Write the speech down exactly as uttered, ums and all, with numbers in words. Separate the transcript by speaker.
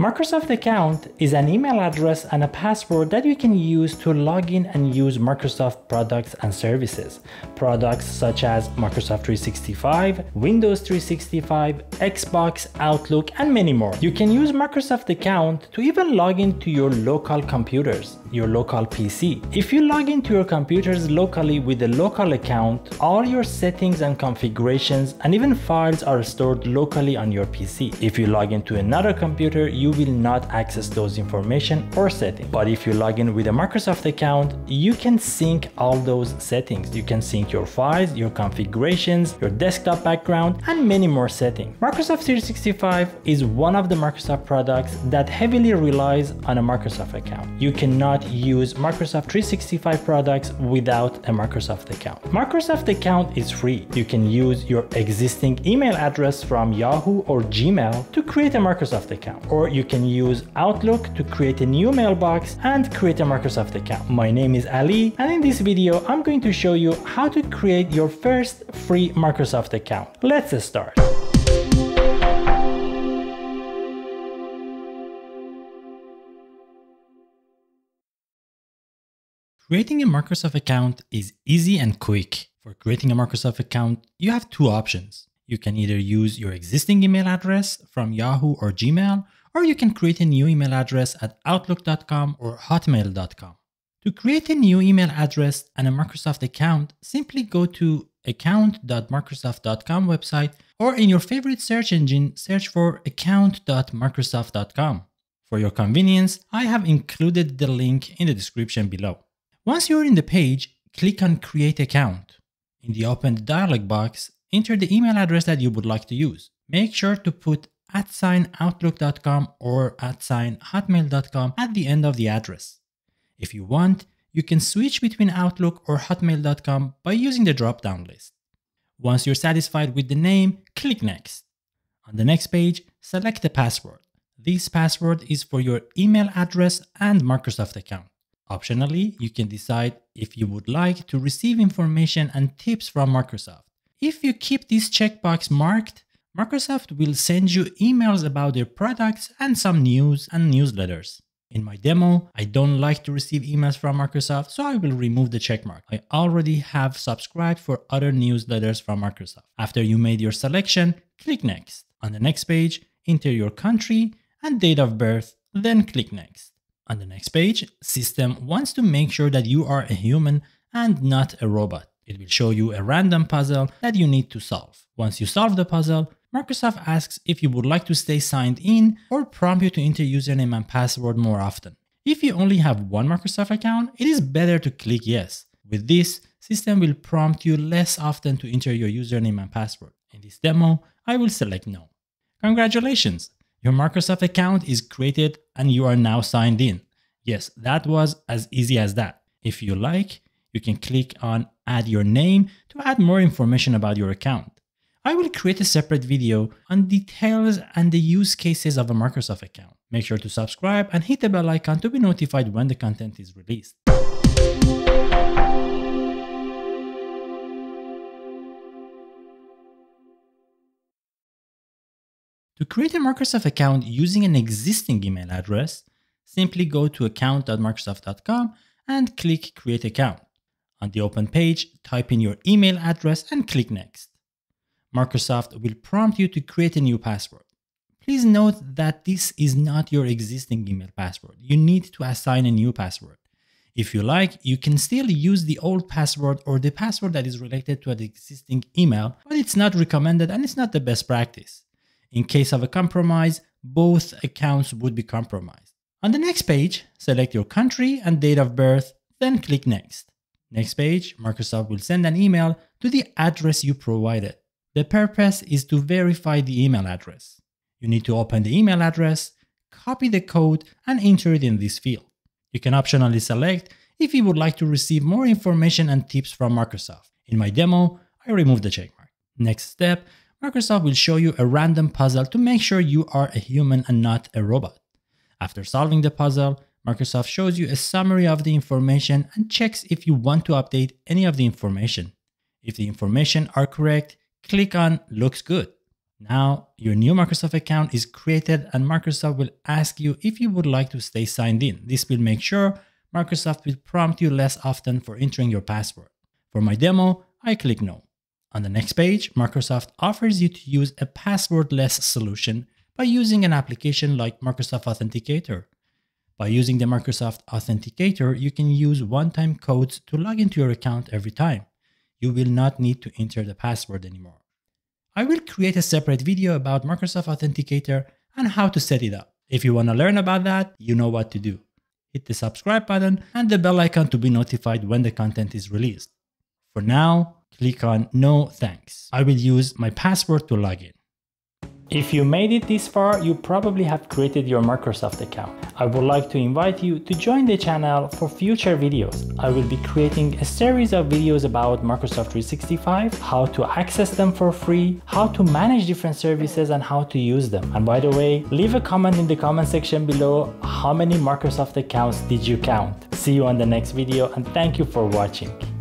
Speaker 1: Microsoft account is an email address and a password that you can use to log in and use Microsoft products and services. Products such as Microsoft three sixty-five, Windows three sixty-five, Xbox, Outlook, and many more. You can use Microsoft account to even log into your local computers, your local P C. If you log into your computers locally with a local account, all your settings and configurations and even files are stored locally on your P C. If you log into another computer, you will not access those information or settings. But if you log in with a Microsoft account, you can sync all those settings. You can sync your files, your configurations, your desktop background, and many more settings. Microsoft three sixty-five is one of the Microsoft products that heavily relies on a Microsoft account. You cannot use Microsoft three sixty-five products without a Microsoft account. Microsoft account is free. You can use your existing email address from Yahoo or Gmail to create a Microsoft account, or you can use Outlook to create a new mailbox and create a Microsoft account. My name is Ali, and in this video I'm going to show you how to create your first free Microsoft account. Let's start. Creating a Microsoft account is easy and quick. For creating a Microsoft account, you have two options. You can either use your existing email address from Yahoo or Gmail, or you can create a new email address at outlook dot com or hotmail dot com. To create a new email address and a Microsoft account, simply go to account dot microsoft dot com website, or in your favorite search engine, search for account dot microsoft dot com. For your convenience, I have included the link in the description below. Once you're in the page, click on Create Account. In the opened dialog box, enter the email address that you would like to use. Make sure to put at sign outlook dot com or at sign hotmail dot com at the end of the address. If you want, you can switch between Outlook or hotmail dot com by using the drop-down list. Once you're satisfied with the name, click Next. On the next page, select a password. This password is for your email address and Microsoft account. Optionally, you can decide if you would like to receive information and tips from Microsoft. If you keep this checkbox marked, Microsoft will send you emails about their products and some news and newsletters. In my demo, I don't like to receive emails from Microsoft, so I will remove the checkmark. I already have subscribed for other newsletters from Microsoft. After you made your selection, click Next. On the next page, enter your country and date of birth, then click Next. On the next page, System wants to make sure that you are a human and not a robot. It will show you a random puzzle that you need to solve. Once you solve the puzzle, Microsoft asks if you would like to stay signed in or prompt you to enter username and password more often. If you only have one Microsoft account, it is better to click yes. With this, System will prompt you less often to enter your username and password. In this demo, I will select no. Congratulations! Your Microsoft account is created and you are now signed in. Yes, that was as easy as that. If you like, you can click on Add Your Name to add more information about your account. I will create a separate video on details and the use cases of a Microsoft account. Make sure to subscribe and hit the bell icon to be notified when the content is released. To create a Microsoft account using an existing email address, simply go to account dot microsoft dot com and click Create Account. On the open page, type in your email address and click Next. Microsoft will prompt you to create a new password. Please note that this is not your existing email password. You need to assign a new password. If you like, you can still use the old password or the password that is related to an existing email, but it's not recommended and it's not the best practice. In case of a compromise, both accounts would be compromised. On the next page, select your country and date of birth, then click Next. Next page, Microsoft will send an email to the address you provided. The purpose is to verify the email address. You need to open the email address, copy the code, and enter it in this field. You can optionally select if you would like to receive more information and tips from Microsoft. In my demo, I removed the checkmark. Next step, Microsoft will show you a random puzzle to make sure you are a human and not a robot. After solving the puzzle, Microsoft shows you a summary of the information and checks if you want to update any of the information. If the information are correct, click on Looks Good. Now, your new Microsoft account is created and Microsoft will ask you if you would like to stay signed in. This will make sure Microsoft will prompt you less often for entering your password. For my demo, I click no. On the next page, Microsoft offers you to use a passwordless solution by using an application like Microsoft Authenticator. By using the Microsoft Authenticator, you can use one-time codes to log into your account every time. You will not need to enter the password anymore. I will create a separate video about Microsoft Authenticator and how to set it up. If you want to learn about that, you know what to do. Hit the subscribe button and the bell icon to be notified when the content is released. For now, click on no thanks. I will use my password to log in. If you made it this far, you probably have created your Microsoft account. I would like to invite you to join the channel for future videos. I will be creating a series of videos about Microsoft three sixty-five, how to access them for free, how to manage different services and how to use them. And by the way, leave a comment in the comment section below. How many Microsoft accounts did you count? See you on the next video and thank you for watching.